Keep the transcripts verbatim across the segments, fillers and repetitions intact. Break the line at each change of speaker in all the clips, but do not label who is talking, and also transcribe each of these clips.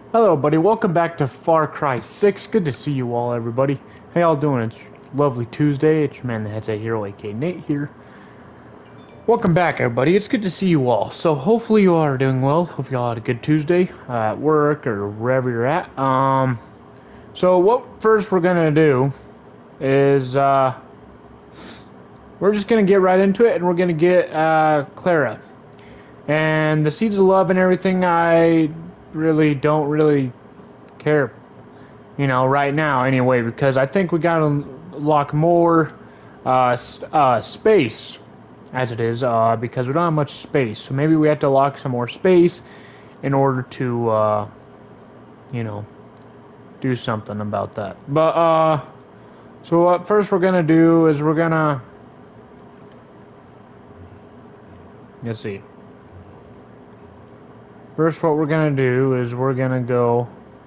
Hello, buddy. Welcome back to Far Cry six. Good to see you all, everybody. How y'all doing? It's lovely Tuesday. It's your man, the Headset Hero, aka Nate here. Welcome back, everybody. It's good to see you all. So, hopefully, you all are doing well. Hope y'all had a good Tuesday uh, at work or wherever you're at. Um, so, what first we're gonna do is uh, we're just gonna get right into it, and we're gonna get uh, Clara and the Seeds of Love and everything. I really don't really care, you know, right now anyway, because I think we gotta unlock more uh, uh, space as it is, uh, because we don't have much space. So maybe we have to lock some more space in order to, uh, you know, do something about that. But, uh, so what first we're gonna do is we're gonna, let's see. First what we're gonna do is we're gonna go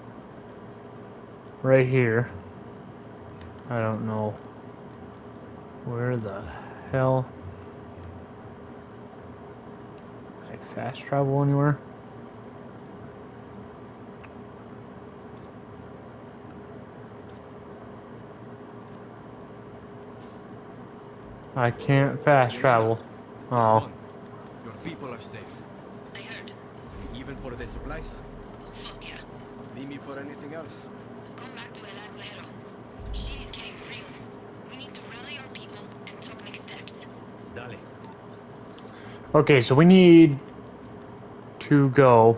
right here. I don't know where the hell I fast travel anywhere. I can't fast travel. Oh.
Your people are safe.
I heard.
Even for the supplies?
Fuck yeah.
Need me for anything else?
Come back to El Aguero. Shit is getting real. We need to rally our people and talk next steps.
Dale.
Okay, so we need to go.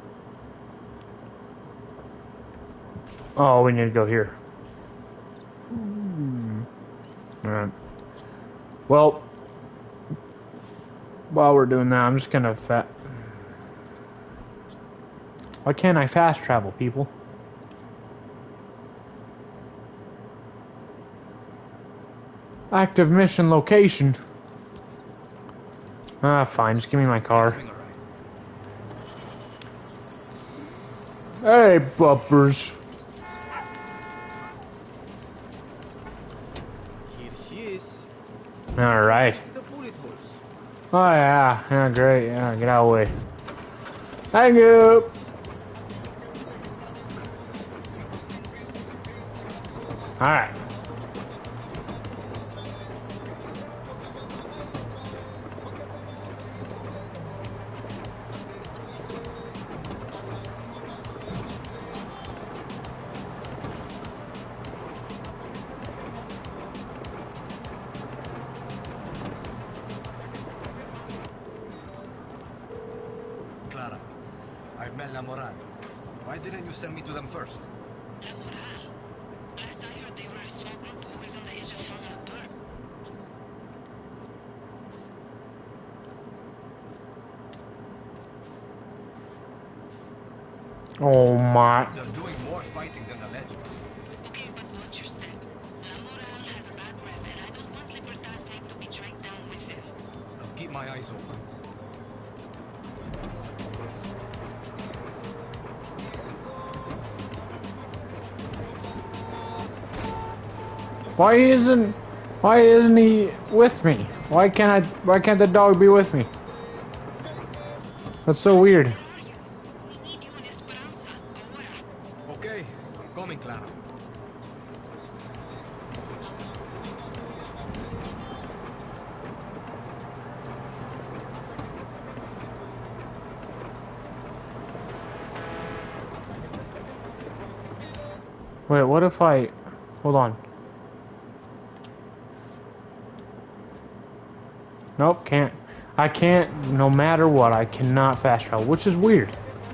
Oh, we need to go here. Hmm. Alright. Well, while we're doing that, I'm just gonna fa- Why can't I fast travel, people? Active mission location. Ah, fine. Just give me my car. Hey, bumpers.
Here she is.
All right.
See the bullet holes.
Oh yeah, yeah, great. Yeah, get out of the way. Thank you. All right.
Clara, I've met La Moral. Why didn't you send me to them first?
La Moral. Last I heard they were a small group always on the edge of falling apart.
Oh my.
They're doing more fighting than the legends.
Okay, but watch your step. La Moral has a bad rep, and I don't want Libertad's name to be dragged down with them.
I'll keep my eyes open.
Why isn't why isn't he with me? Why can't I why can't the dog be with me? That's so weird.
Where are you? We need you in Esperanza. Ahora.
Okay, I'm coming, Clara.
Wait, what if I hold on. Nope, can't. I can't, no matter what, I cannot fast travel, which is weird.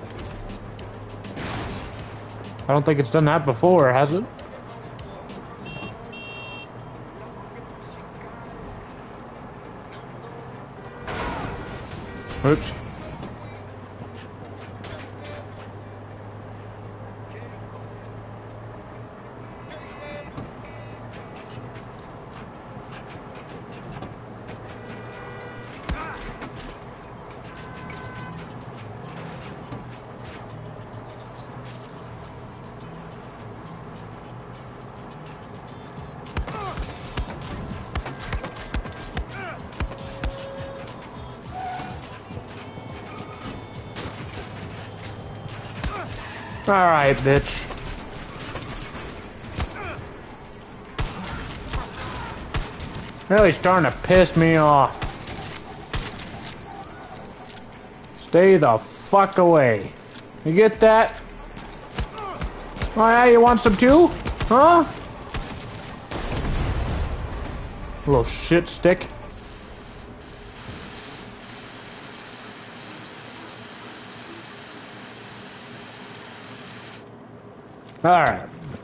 I don't think it's done that before, has it? Oops. Alright, bitch. Really starting to piss me off. Stay the fuck away. You get that? Oh yeah, you want some too? Huh? Little shit stick. Alright.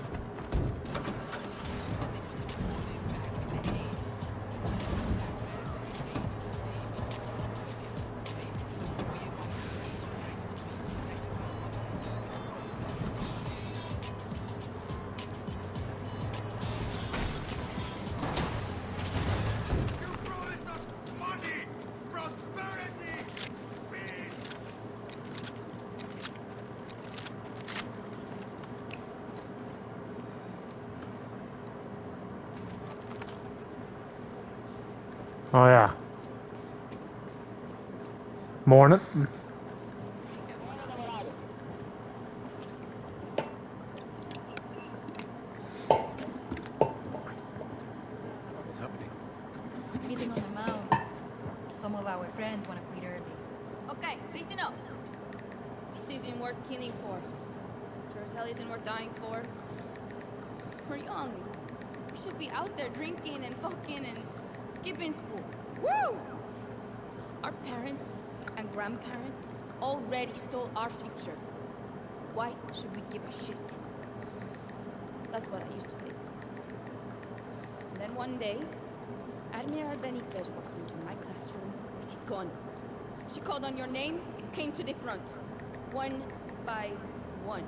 Oh yeah. Morning.
What's happening?
Meeting on the mound. Some of our friends want to quit early.
Okay, listen up. This isn't worth killing for. Sure as hell isn't worth dying for. We're young. We should be out there drinking and fucking and skipping school. Woo! Our parents and grandparents already stole our future. Why should we give a shit? That's what I used to think. And then one day, Admiral Benitez walked into my classroom with a gun. She called on your name, you came to the front. One by one.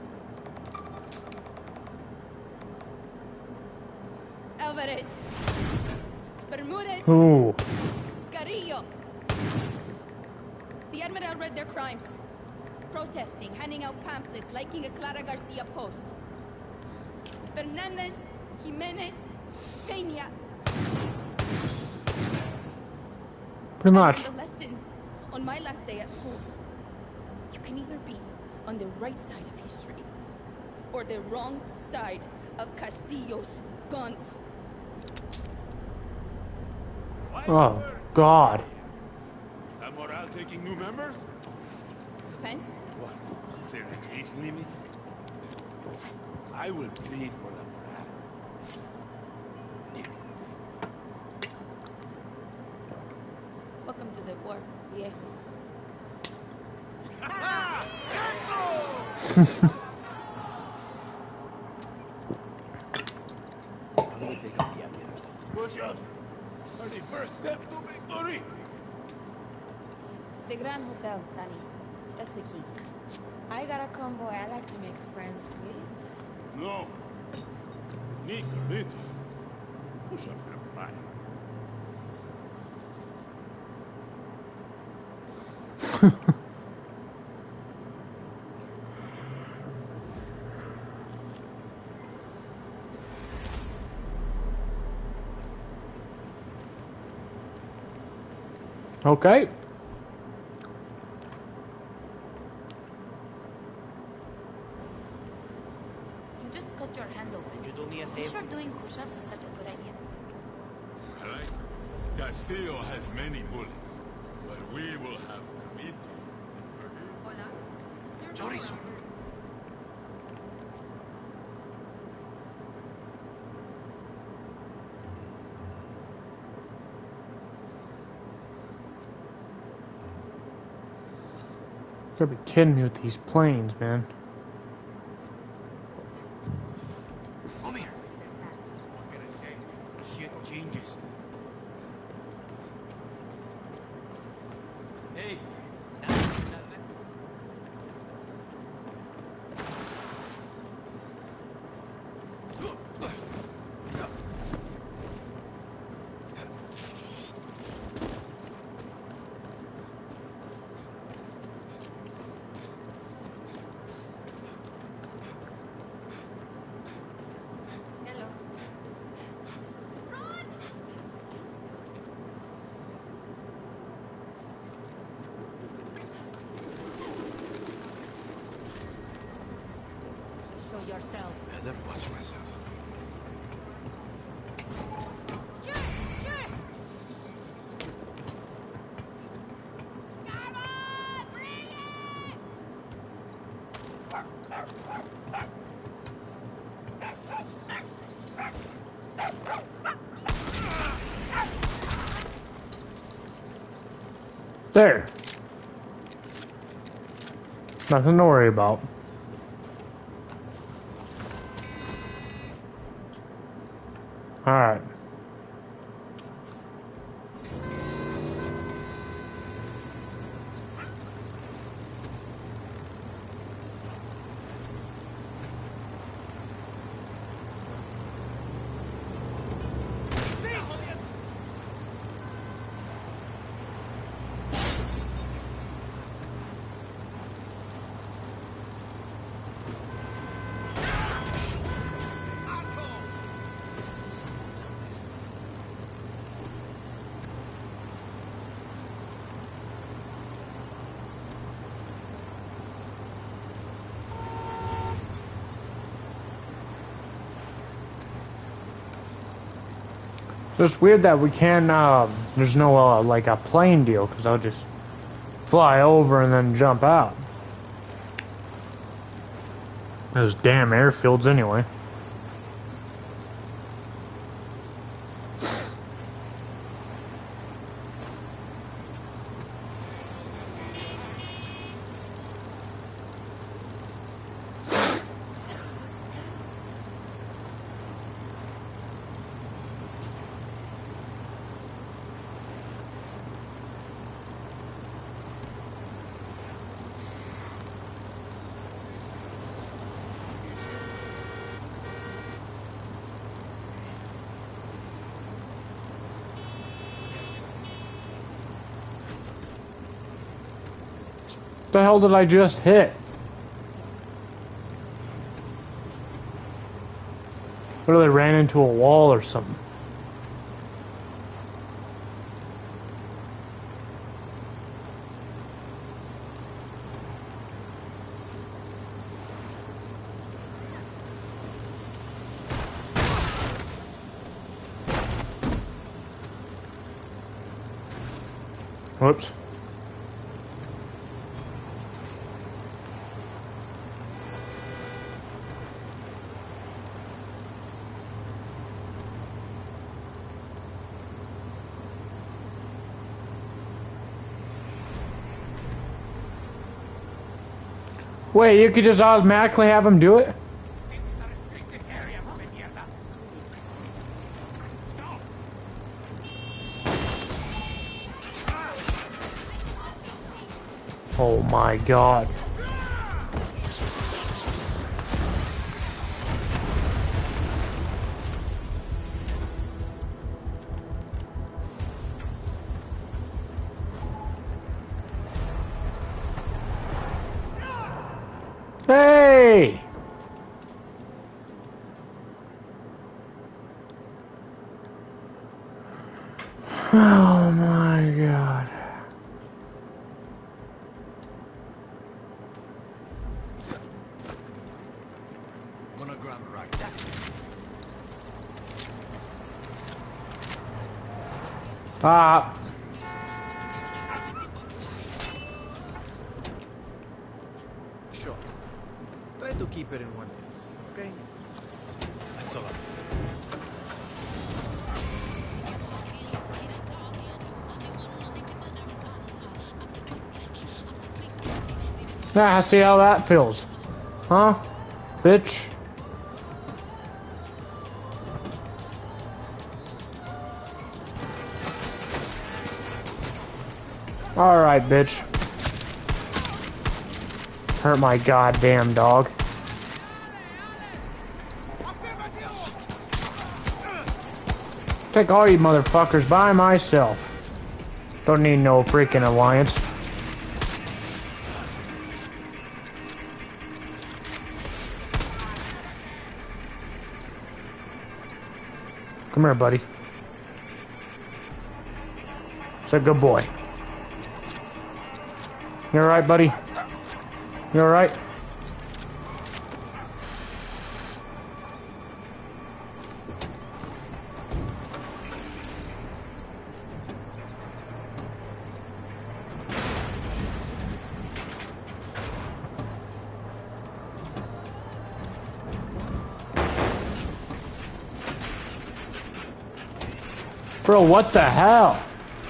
Alvarez. Bermudez.
Ooh.
Carrillo. The Admiral read their crimes. Protesting, handing out pamphlets, liking a Clara Garcia post. Fernandez, Jimenez, Peña.
Pretty
I
much.
learned a lesson on my last day at school. You can either be on the right side of history or the wrong side of Castillo's guns.
Oh, God.
La Moral taking new members?
Depends.
What? Is there an age limit? I will plead for La Moral. If you take
Welcome to the war, viejo.
How do we take up the Admiral?
push-ups are the first step to victory.
The Grand Hotel, Danny. That's the key.
I got a combo I like to make friends with.
No. Nicolito. Push-ups never mind.
Okay.
You just cut your hand open.
Could you do me a
You
favor?
sure doing push-ups was such a good idea?
I like it. Castillo has many bullets, but we will have to meet him.
Chorizo!
You gotta be kidding me with these planes, man.
Come here. What can I say? Shit changes.
Hey.
yourself.
Better watch myself.
There. Nothing to worry about. Alright. So it's weird that we can't, uh, there's no, uh, like a plane deal, because I'll just fly over and then jump out. Those damn airfields anyway. What the hell did I just hit? Literally ran into a wall or something. Whoops. Wait, you could just automatically have him do it? Oh my god. Hey! Oh my god.
Gonna grab a ride.
Ah.
Sure. Try to keep it in one piece, okay? Thanks a lot.
Ah, see how that feels. Huh? Bitch. Alright, bitch. Hurt my goddamn dog. Take all you motherfuckers by myself. Don't need no freaking alliance. Come here, buddy. It's a good boy. You alright, buddy? You alright? Bro, what the hell?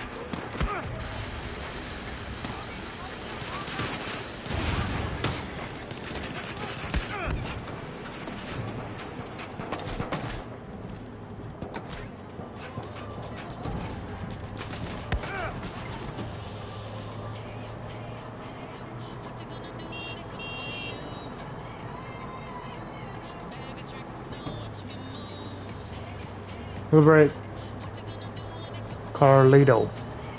Liberate Carlito.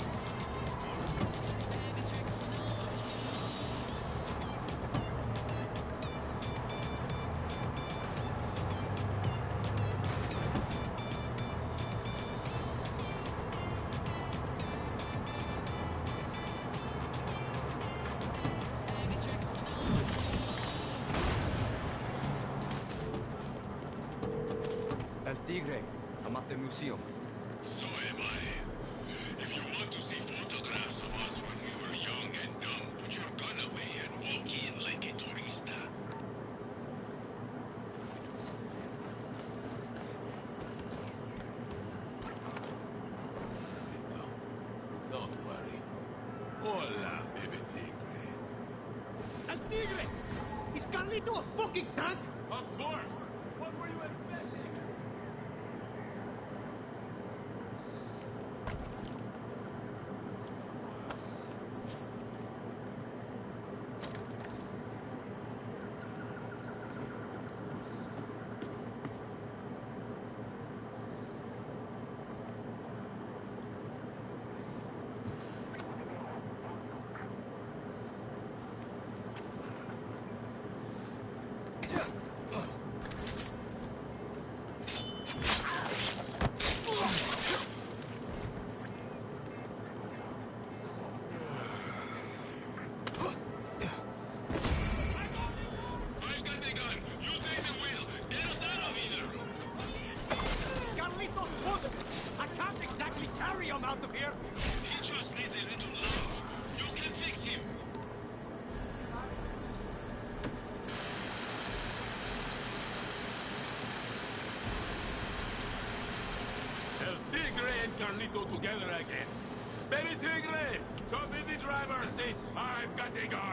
El Tigre, I'm at the museum.
So am I. If you want to see photographs of us when we were young and dumb, put your gun away and walk in like a turista. Don't worry. Hola, baby Tigre.
El Tigre! Is Carlito a fucking tank?
Of course! What were you expecting? I've got the gun. You take the wheel. Get us out of here.
Carlito's pussy! I can't exactly carry him out of here!
He just needs a little love. You can fix him. El Tigre and Carlito together again. Baby Tigre, jump in the driver's seat. I've got the gun.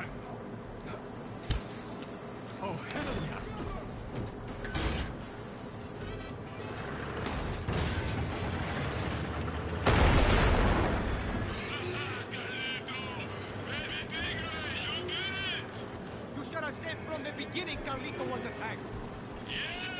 Oh, hell yeah!
Carlito, baby Tigre, you did it.
You should have said from the beginning Carlito was attacked!
Yeah,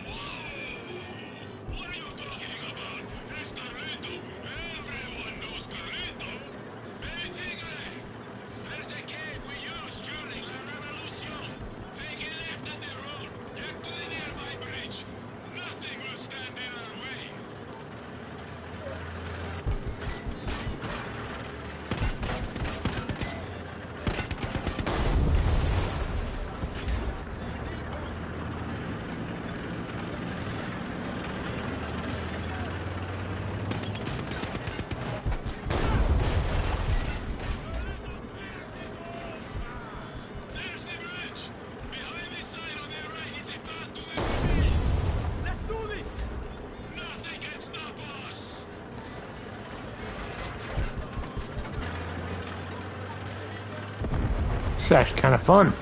wow. What are you talking about? It's Carlito. Everyone knows Carlito. Baby Tigre, there's a cave we used during La Revolution. Take a left on the road. Get to the nearby bridge. Nothing will stand in our way. There's the bridge. Behind the sign on the right is a path to the sea.
Let's do this!
Nothing can stop us.
It's actually kind of fun.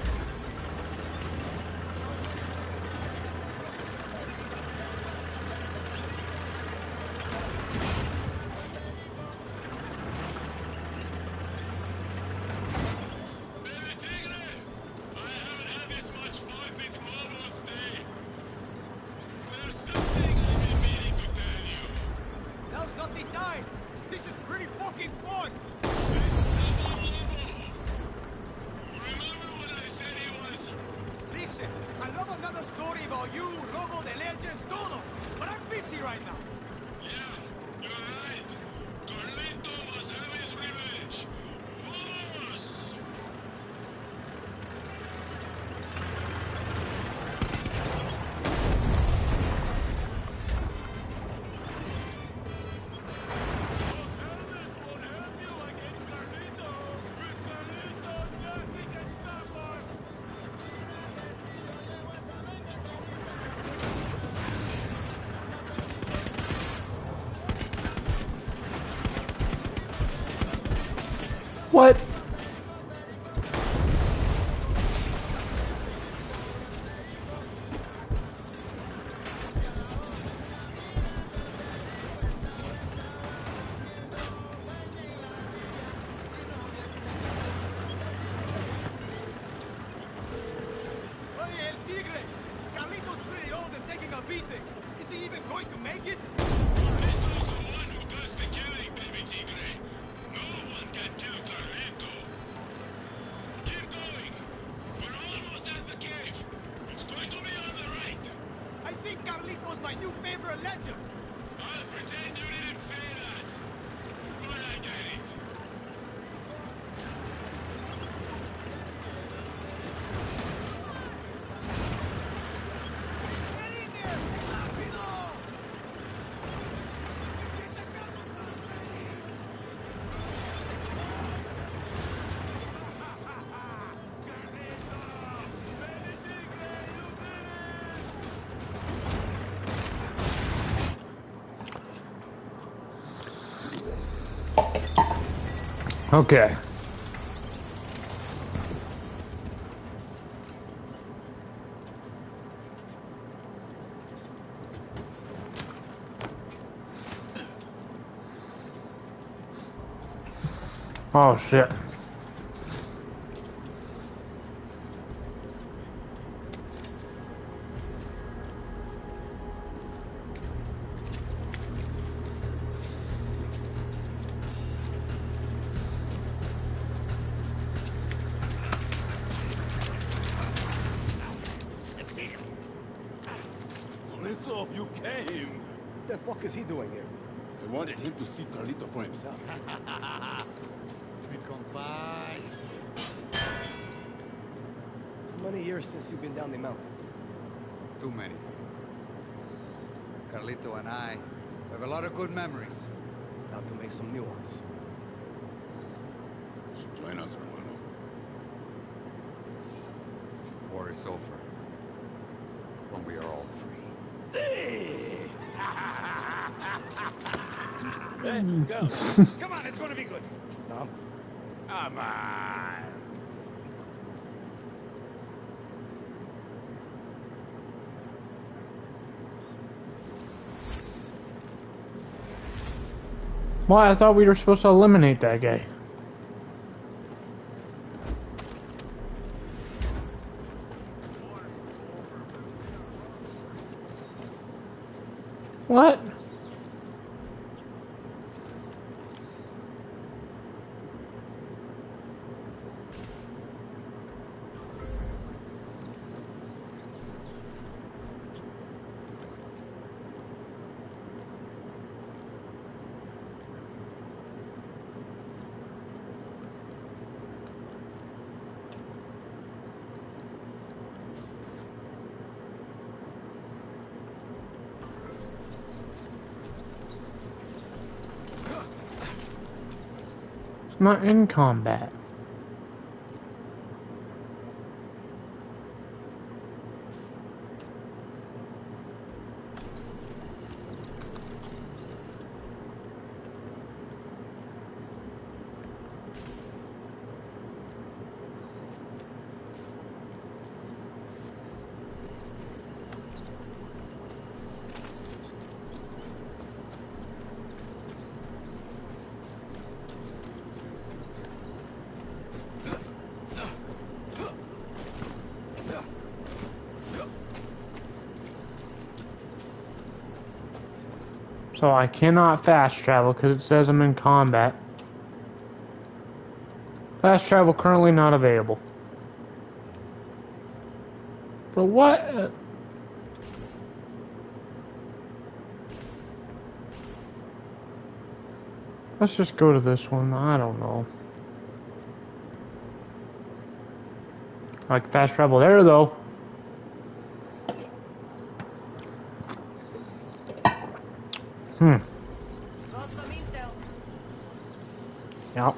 Baby Tigre, I haven't had this much fun since Mama's day. There's something I've been meaning to tell you.
Now's not the time! This is pretty fucking fun!
Remember when I said he was...
Listen, I love another story about you, Robo de Legends, todo! But I'm busy right now!
Yeah, you're right. Carlito must have his revenge. Vamos! Helmets won't help you against Carlito. With Carlito, nothing can stop us.
What?
Oye, El Tigre! Carlito's pretty old and taking a beating. Is he even going to make it?
Carlito's the one who does the killing, baby Tigre. No one can kill Carlito. Keep going. We're almost at the cave. It's going to be on the right.
I think Carlito's my new favorite legend.
I'll pretend you didn't say that. But I get it.
Get in there! Rápido! Get the cargo truck ready!
Okay. Oh shit.
So you came.
What the fuck is he doing here?
I wanted him to see Carlito for himself.
Mi compay. How many years since you've been down the mountain?
Too many. Carlito and I have a lot of good memories.
About to make some new ones.
You should join us, hermano.
War is over. When we are all free.
Hey, go.
Come on, it's gonna be good. No.
Come on.
Well, I thought we were supposed to eliminate that guy. What? Not in combat. So I cannot fast travel because it says I'm in combat. Fast travel currently not available. But what? Let's just go to this one. I don't know. I can fast travel there though. Hmm. Yep.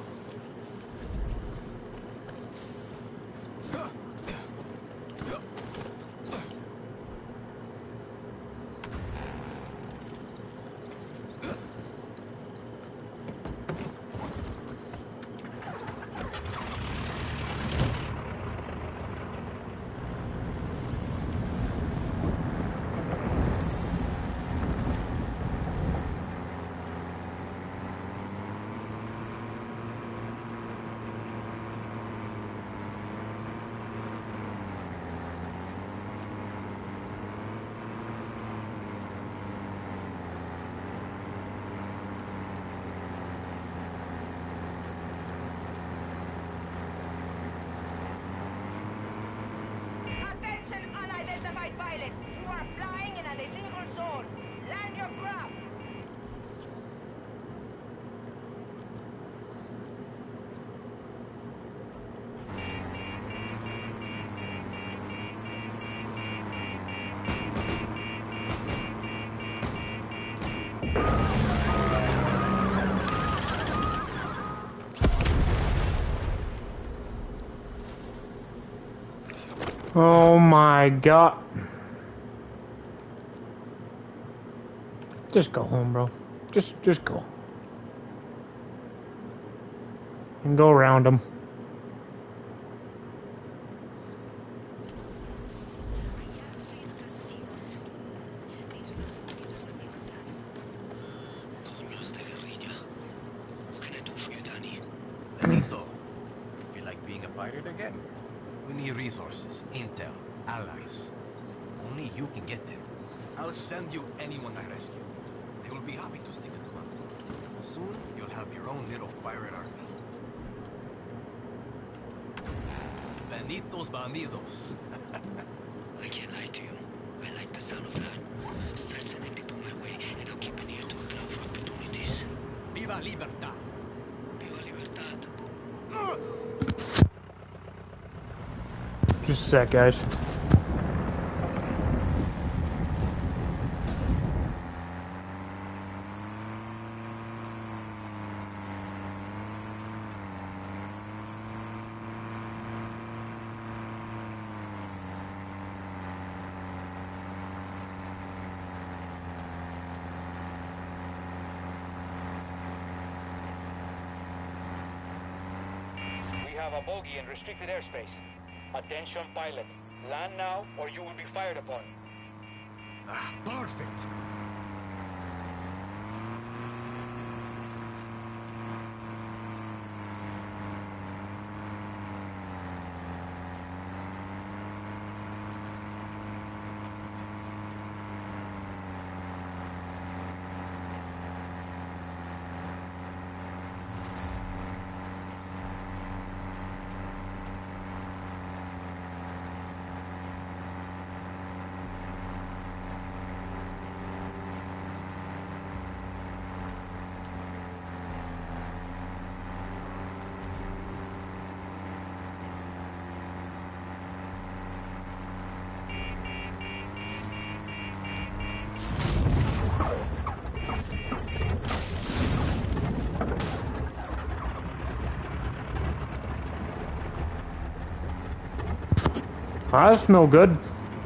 are flying in an illegal zone. Land your craft.
Oh my god. Just go home, bro. Just just go. And go around them.
Benito, feel like being a pirate again? We need resources, intel, allies. Only you can get them. I'll send you anyone I rescue. They will be happy to stick at the club. Soon, you'll have your own little pirate army. Benitos bandidos.
I can't lie to you. I like the sound of that. Start sending people my way, and I'll keep an ear to the ground for opportunities.
Viva Libertad!
Viva Libertad.
Just a sec, guys.
We have a bogey in restricted airspace. Attention pilot. Land now or you will be fired upon.
Ah, perfect!
Ah, that smell good.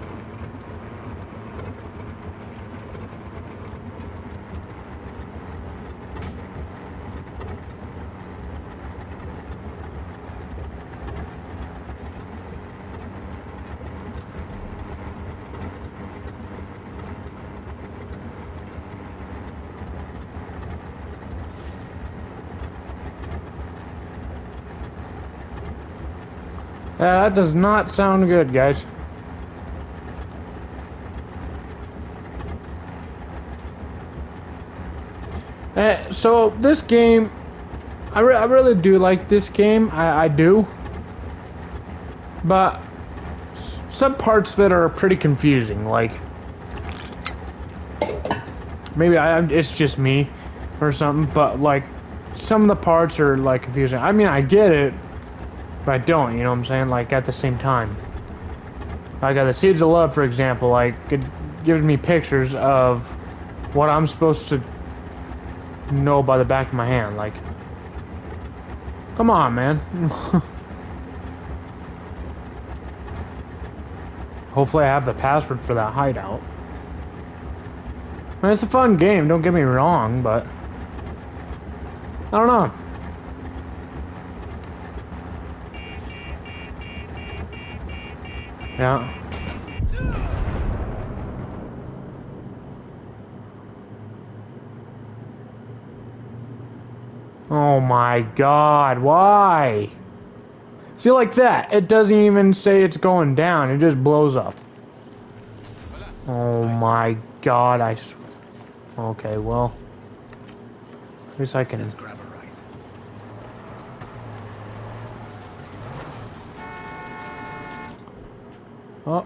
Yeah, that does not sound good, guys. Uh, so this game, I, re I really do like this game. I, I do, but s some parts of it are pretty confusing. Like maybe I, it's just me or something, but like some of the parts are like confusing. I mean, I get it. But I don't, you know what I'm saying? Like, at the same time. Like, at the Seeds of Love, for example, like, it gives me pictures of what I'm supposed to know by the back of my hand. Like, come on, man. Hopefully I have the password for that hideout. I mean, it's a fun game, don't get me wrong, but I don't know. Yeah. Oh my god, why? See, like that, it doesn't even say it's going down, it just blows up. Oh my god, I sw- Okay, well, at least I can...
Let's grab a ride.
Uh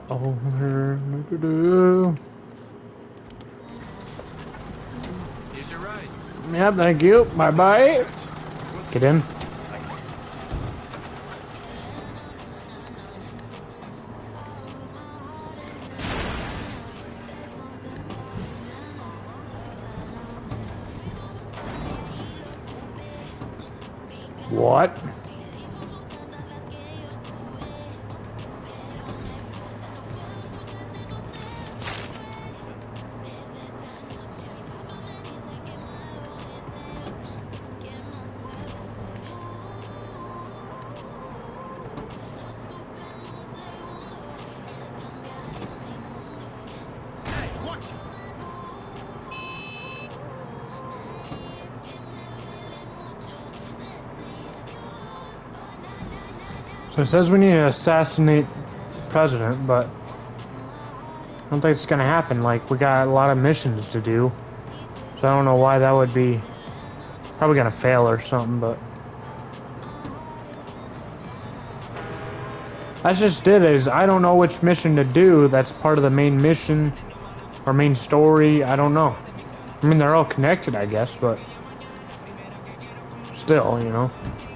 oh.
Here's your ride.
Yeah, thank you. Bye bye. Get in.
Thanks.
What?
Hey, watch!
So it says we need to assassinate the president, but I don't think it's gonna happen. Like, we got a lot of missions to do. So I don't know why that would be probably gonna fail or something, but that's just it, is I don't know which mission to do that's part of the main mission or main story. I don't know. I mean, they're all connected, I guess, but still, you know.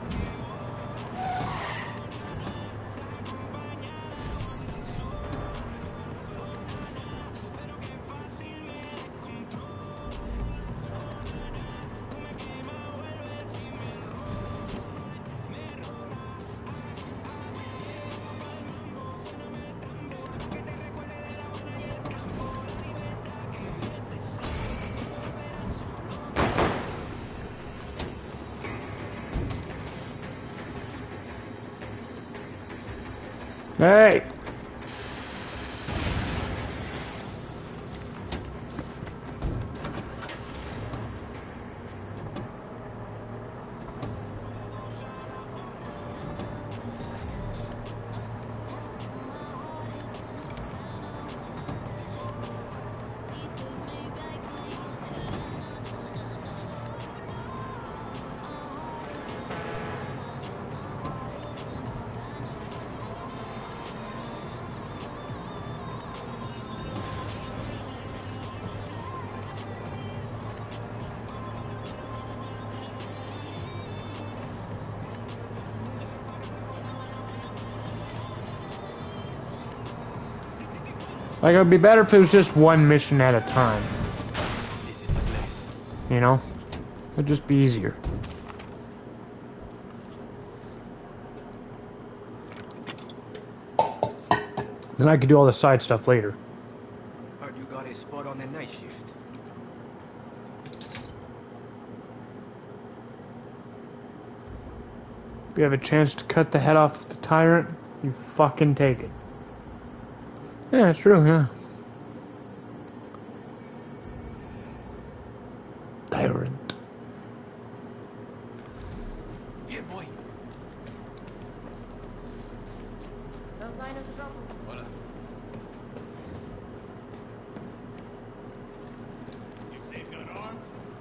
Hey! Like, it would be better if it was just one mission at a time.
This is the place.
You know? It'd just be easier. Then I could do all the side stuff later.
Heard you got a spot on the night shift.
If you have a chance to cut the head off the tyrant, you fucking take it. Yeah, it's true, yeah. Tyrant.
Here, boy.
No sign of trouble.
Hola.
If they've got arms,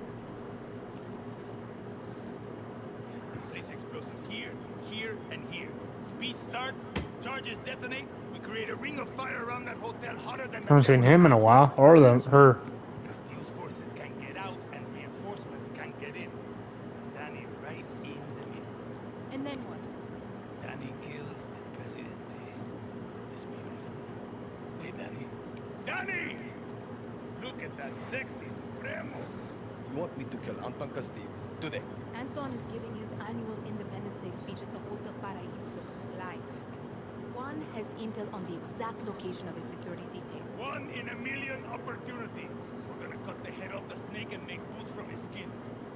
place explosives here, here, and here. Speed starts, charges detonate. We create a ring of fire around that hotel hotter than.
I haven't seen him in a while, or the her.
Castillo's forces can't get out, and reinforcements can't get in. Danny right in the middle.
And then what?
Danny kills El Presidente. It's beautiful. Hey, Danny. Danny! Look at that sexy Supremo.
You want me to kill Anton Castillo today?
Anton is giving his annual Independence Day speech at the Hotel Paraíso live. Juan has intel on the exact location of his security detail.
One in a million opportunity. We're gonna cut the head off the snake and make boots from his skin.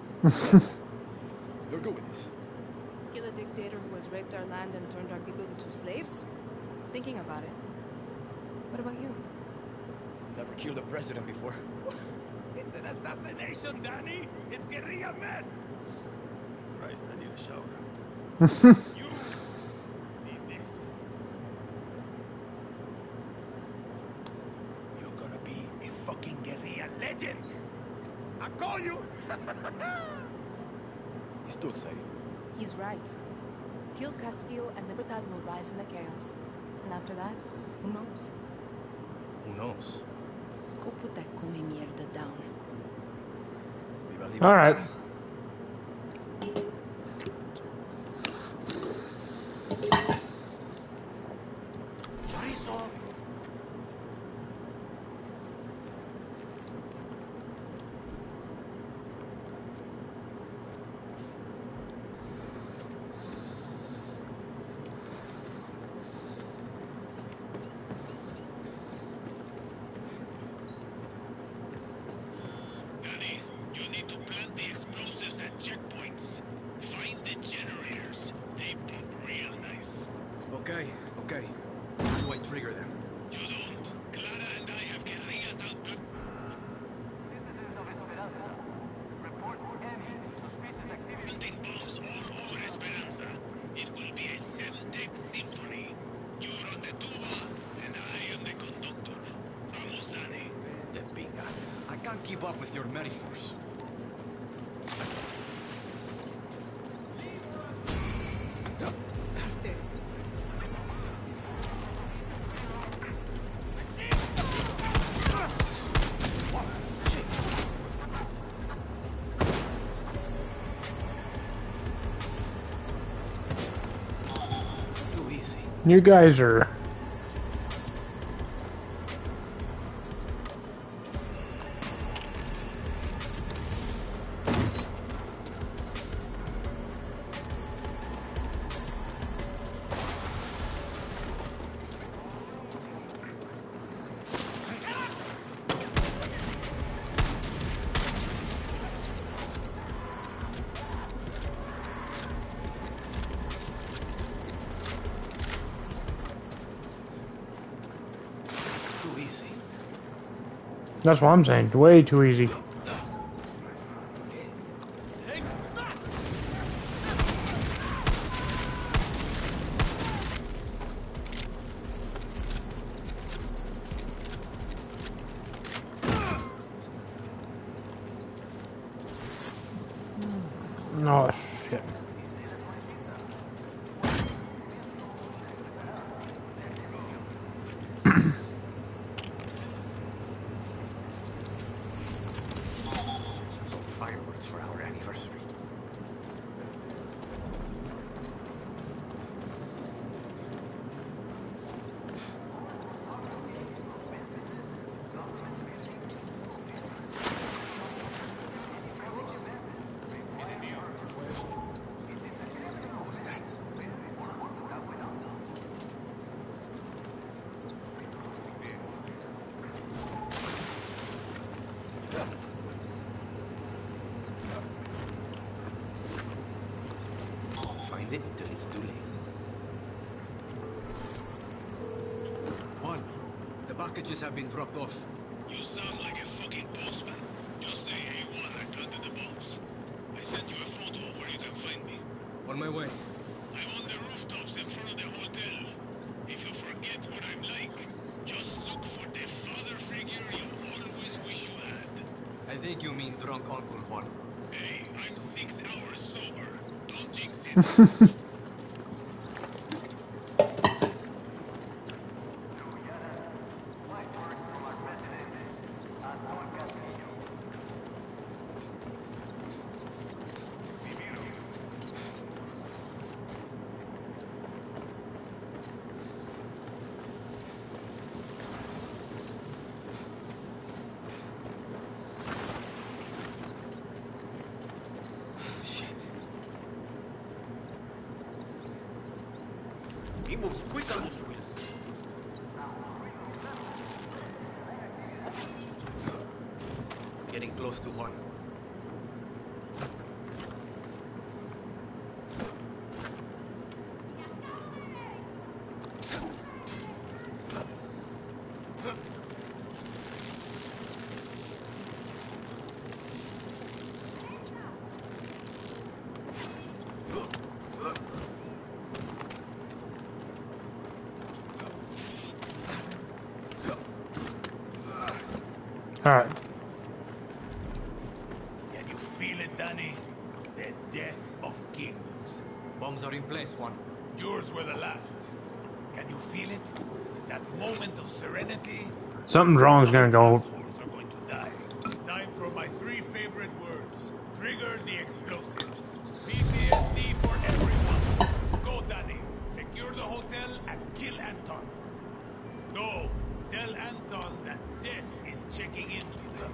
You're good with this.
Kill a dictator who has raped our land and turned our people into slaves? Thinking about it. What about you?
Never killed a president before.
It's an assassination, Danny. It's guerrilla men. Christ, I need a shower. You need this. You're gonna be a fucking guerrilla legend. I call you.
He's too excited.
He's right. Kill Castillo and Libertad will rise in the chaos. And after that, Who knows?
Who knows?
Go put that come mierda down.
Viva libertad.
All right.
Chorizo.
Danny, you need to plant the explosives at checkpoints. Find the generators. They pop real nice.
Okay, okay. How do I trigger them?
You don't. Clara and I have guerrillas out to...
Citizens of Esperanza, report any suspicious activity.
Planting bombs all over Esperanza. It will be a seven-deck symphony. You run the tuba, and I am the conductor. Vamos, Danny.
The pinga. I can't keep up with your metaphors. Too easy.
You guys are.
Too easy.
That's what I'm saying. Way too easy. Oh shit.
Some fireworks for our anniversary. What's that? Find it until it's too late. Juan, the packages have been dropped off.
You sound like a fucking postman. Just say A one I planted the bombs. I sent you a photo of where you can find me.
On my way.
I'm on the rooftops in front of the hotel. If you forget what I'm like, just look for the father figure you always wish you had.
I think you mean drunk uncle Juan.
Hey, I'm six hours sober. Don't jinx it.
Shit. He moves quick on those wheels. Getting close to one.
Alright.
That moment of serenity.
Something's wrong is gonna go.
Assholes are going to die. Time for my three favorite words. Trigger the explosives. P T S D for everyone. Go, Danny. Secure the hotel and kill Anton. Go. Tell Anton that death is checking into them.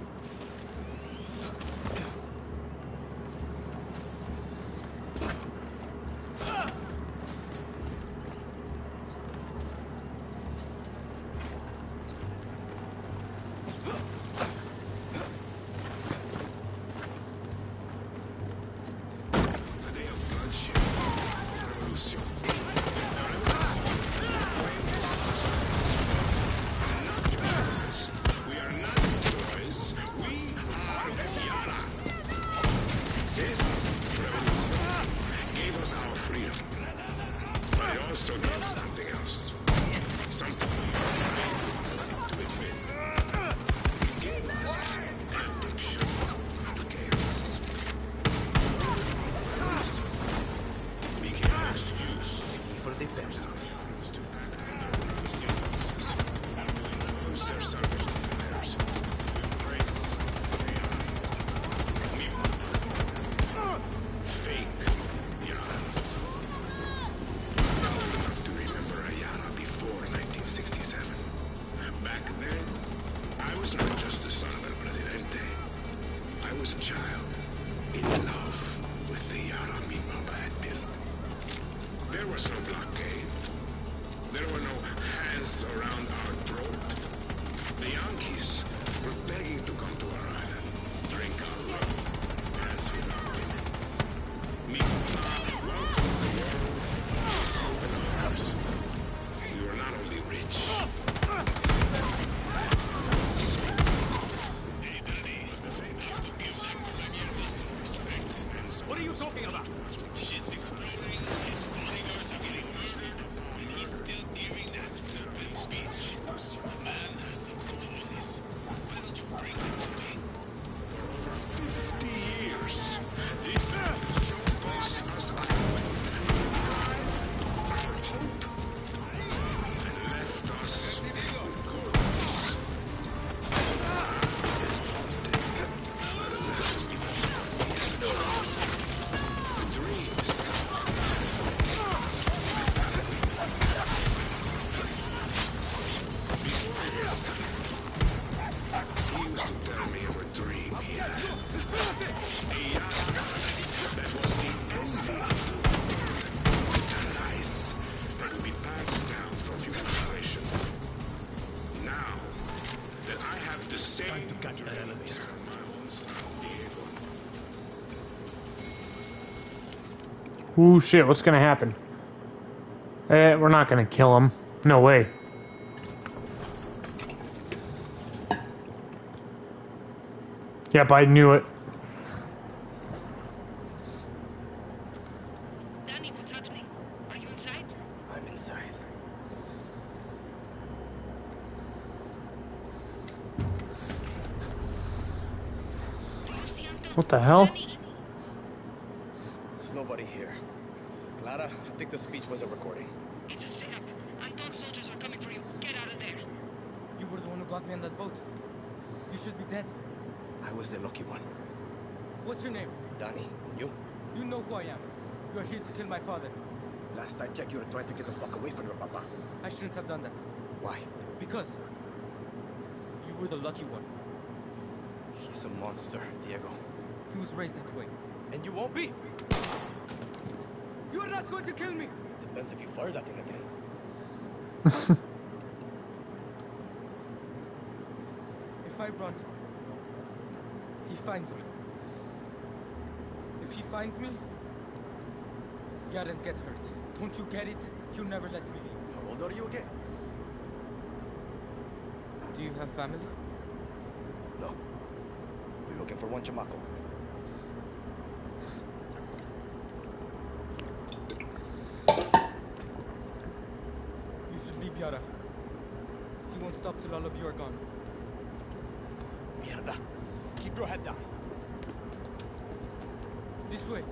Ooh, shit, what's gonna happen? Eh, we're not gonna kill him. No way. Yep, I knew it.
Danny, what's happening? Are you inside?
I'm inside.
Do you see Anton?
What the hell?
Danny?
There's nobody here. Clara, I think the speech was a recording.
It's a setup. Anton's soldiers are coming for you. Get out of there.
You were the one who got me on that boat. You should be dead.
I was the lucky one.
What's your name?
Danny, you?
You know who I am. You are here to kill my father.
Last I checked, you were trying to get the fuck away from your papa.
I shouldn't have done that.
Why?
Because you were the lucky one.
He's a monster, Diego.
He was raised that way.
And you won't be.
You are not going to kill me!
Depends if you fire that thing again.
If I run, he finds me. If he finds me, Yarens gets hurt. Don't you get it? He'll never let me leave.
How old are you again?
Do you have family?
No. We're looking for one chamaco.
You should leave Yara. He won't stop till all of you are gone.
Mierda. Keep your head down.
This way.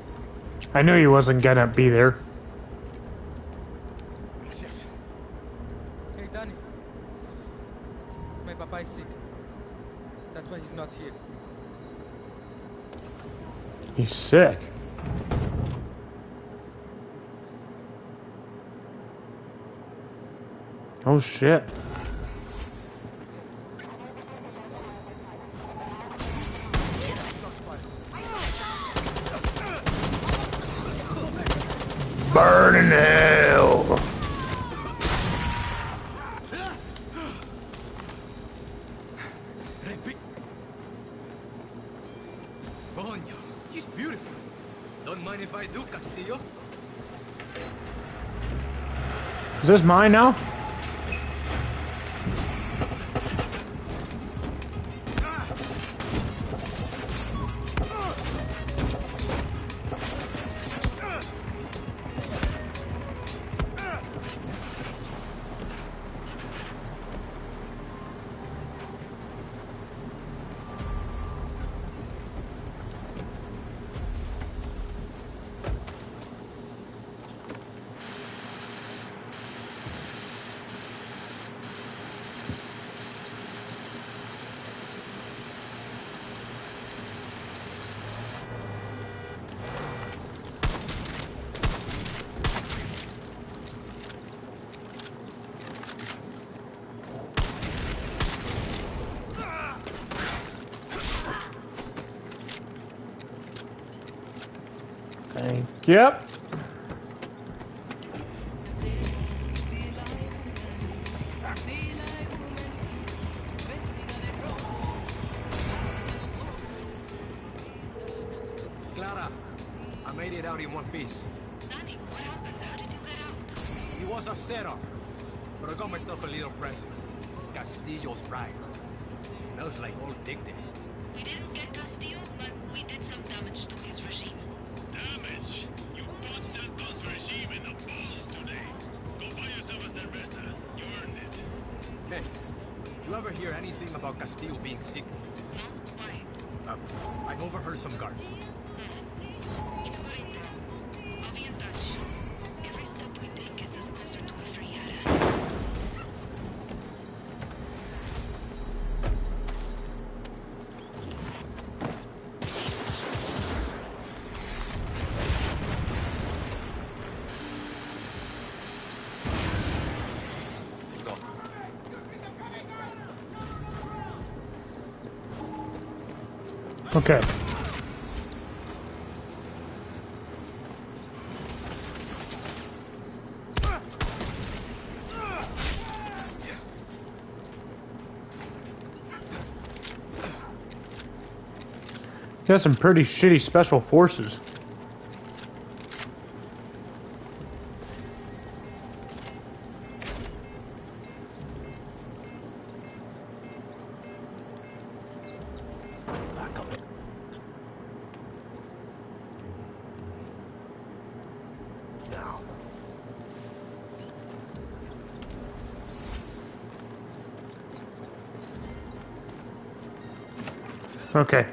I knew he wasn't gonna be there.
Gracias.
Danny. My papa is sick. That's why he's not here.
He's sick. Oh shit. Burn in hell.
Coño, he's beautiful. Don't mind if I do, Castillo.
Is this mine now? Thank you. Yep.
Clara, I made it out in one piece.
Danny, what happened? How did you get out?
It was a setup, but I got myself a little present. Castillo's right. It smells like old dignity.
We didn't get Castillo, but we did some damage to his regime.
Damage? You punched that Don's regime in the balls today. Go buy yourself a cerveza. You earned it.
Hey, you ever hear anything about Castillo being sick?
No? Why?
Uh, I overheard some guards.
Hmm. It's good intel. I'll be in touch. Every step we take gets us closer to a free area.
Okay. Got some pretty shitty special forces. Okay.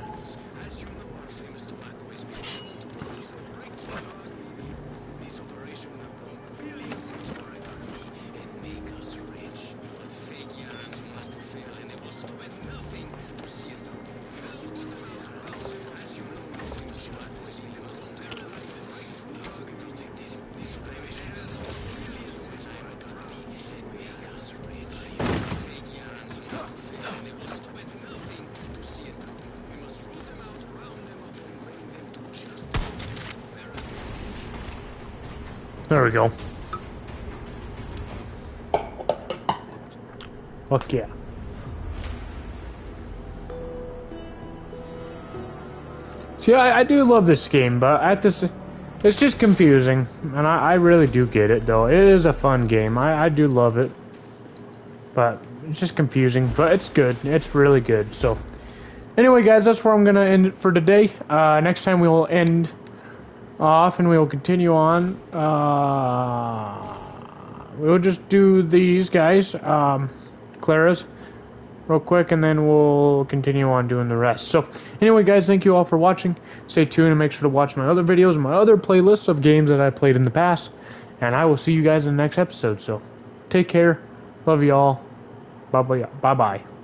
There we go. Fuck yeah. See, I, I do love this game, but at this, it's just confusing, and I, I really do get it, though. It is a fun game. I, I do love it, but it's just confusing, but it's good. It's really good. So, anyway, guys, that's where I'm gonna end it for today. Uh, next time we will end off and we will continue on. Uh, we'll just do these guys, um, Clara's, real quick, and then we'll continue on doing the rest. So, anyway, guys, thank you all for watching. Stay tuned and make sure to watch my other videos, my other playlists of games that I played in the past, and I will see you guys in the next episode. So, take care. Love y'all. Bye bye. Bye bye.